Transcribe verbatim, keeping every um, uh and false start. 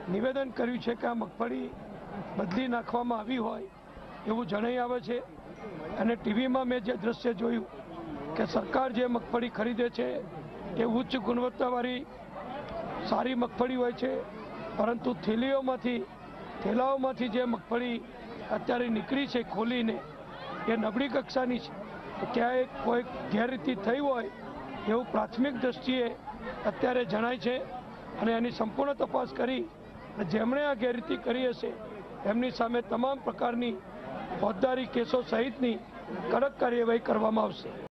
નિવેદન કર્યું છે કે આ મગફળી બદલી નાખવામાં આવી હોય એવું જણાઈ આવે છે અને ટીવીમાં મેં જે દ્રશ્ય જોયું કે સરકાર જે મગફળી ખરીદે છે એ ઉચ્ચ ગુણવત્તાવાળી સારી મગફળી હોય છે, પરંતુ થેલીઓમાંથી થેલાઓમાંથી જે મગફળી અત્યારે નીકળી છે ખોલીને એ નબળી કક્ષાની છે. ક્યાંય કોઈ ગેરરીતિ થઈ હોય એવું પ્રાથમિક દ્રષ્ટિએ અત્યારે જણાય છે અને એની સંપૂર્ણ તપાસ કરી જેમણે આ ગેરરીતિ કરી હશે એમની સામે તમામ પ્રકારની ફોજદારી કેસો સહિતની કડક કાર્યવાહી કરવામાં આવશે.